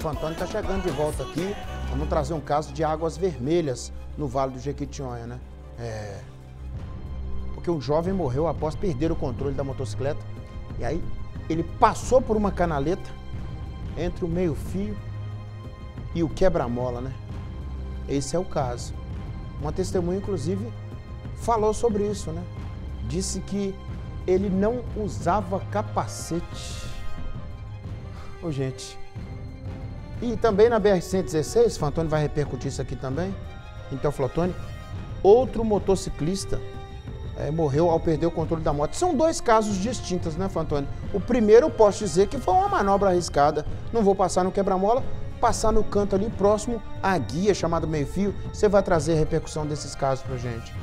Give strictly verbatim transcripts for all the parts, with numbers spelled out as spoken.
Fantoni está chegando de volta aqui. Vamos trazer um caso de águas vermelhas no Vale do Jequitinhonha, né? É... Porque um jovem morreu após perder o controle da motocicleta. E aí ele passou por uma canaleta entre o meio-fio e o quebra-mola, né? Esse é o caso. Uma testemunha, inclusive, falou sobre isso, né? Disse que ele não usava capacete. Ô, gente. E também na B R cento e dezesseis, Fantoni vai repercutir isso aqui também, em Teoflotone, outro motociclista é, morreu ao perder o controle da moto. São dois casos distintos, né, Fantoni? O primeiro eu posso dizer que foi uma manobra arriscada. Não vou passar no quebra-mola, passar no canto ali próximo à guia chamada meio-fio. Você vai trazer a repercussão desses casos pra gente.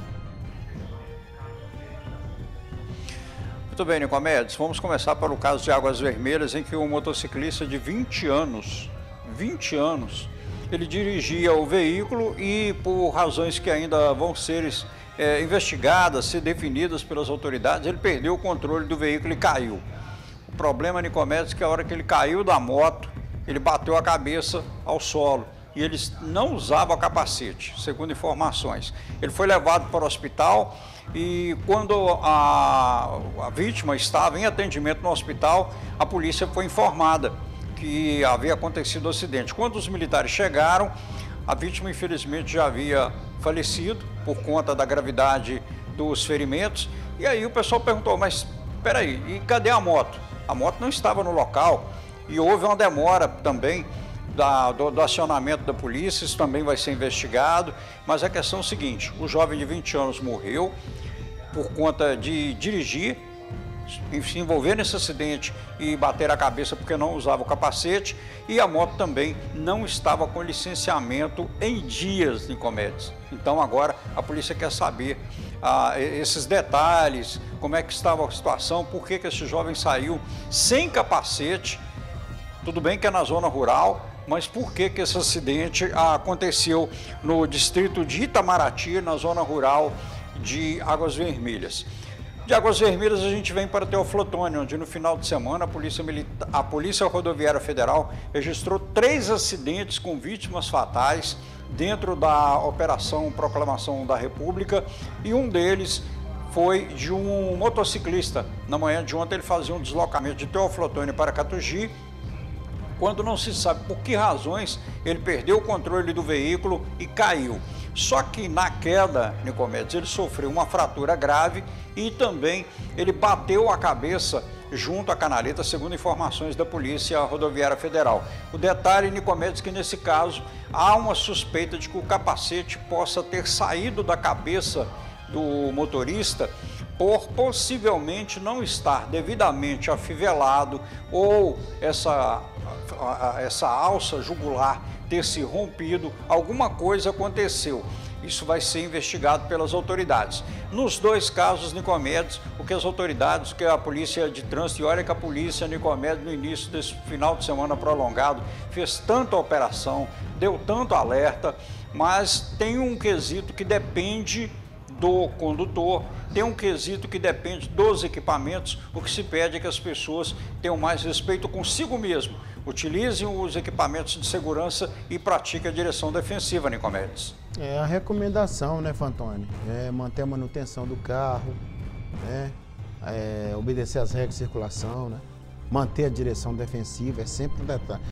Muito bem, Nicomedes, vamos começar pelo caso de Águas Vermelhas, em que um motociclista de vinte anos, vinte anos, ele dirigia o veículo e, por razões que ainda vão ser é, investigadas, ser definidas pelas autoridades, ele perdeu o controle do veículo e caiu. O problema, Nicomedes, é que a hora que ele caiu da moto, ele bateu a cabeça ao solo e ele não usava capacete, segundo informações. Ele foi levado para o hospital e quando a, a vítima estava em atendimento no hospital, a polícia foi informada que havia acontecido o acidente. Quando os militares chegaram, a vítima infelizmente já havia falecido por conta da gravidade dos ferimentos. E aí o pessoal perguntou, mas espera aí, e cadê a moto? A moto não estava no local e houve uma demora também da, do, do acionamento da polícia. Isso também vai ser investigado, mas a questão é o seguinte, o jovem de vinte anos morreu por conta de dirigir, se envolver nesse acidente e bater a cabeça porque não usava o capacete, e a moto também não estava com licenciamento em dias, Nicomedes. Então agora a polícia quer saber ah, esses detalhes, como é que estava a situação, por que que esse jovem saiu sem capacete. Tudo bem que é na zona rural, mas por que que esse acidente aconteceu no distrito de Itamaraty, na zona rural de Águas Vermelhas? De Águas Vermelhas a gente vem para Teoflotone, onde no final de semana a Polícia, Milita- a Polícia Rodoviária Federal registrou três acidentes com vítimas fatais dentro da Operação Proclamação da República, e um deles foi de um motociclista. Na manhã de ontem ele fazia um deslocamento de Teoflotone para Catugi, quando não se sabe por que razões ele perdeu o controle do veículo e caiu. Só que na queda, Nicomedes, ele sofreu uma fratura grave e também ele bateu a cabeça junto à canaleta, segundo informações da Polícia Rodoviária Federal. O detalhe, Nicomedes, que nesse caso há uma suspeita de que o capacete possa ter saído da cabeça do motorista por possivelmente não estar devidamente afivelado ou essa, essa alça jugular ter se rompido, alguma coisa aconteceu. Isso vai ser investigado pelas autoridades. Nos dois casos, Nicomedes, o que as autoridades, que a Polícia de Trânsito, e olha que a Polícia, Nicomedes, no início desse final de semana prolongado, fez tanta operação, deu tanto alerta, mas tem um quesito que depende do condutor, tem um quesito que depende dos equipamentos. O que se pede é que as pessoas tenham mais respeito consigo mesmo, utilizem os equipamentos de segurança e pratiquem a direção defensiva, Nicomedes. É a recomendação, né, Fantoni? É manter a manutenção do carro, né? É obedecer às regras de circulação, né? Manter a direção defensiva é sempre um detalhe.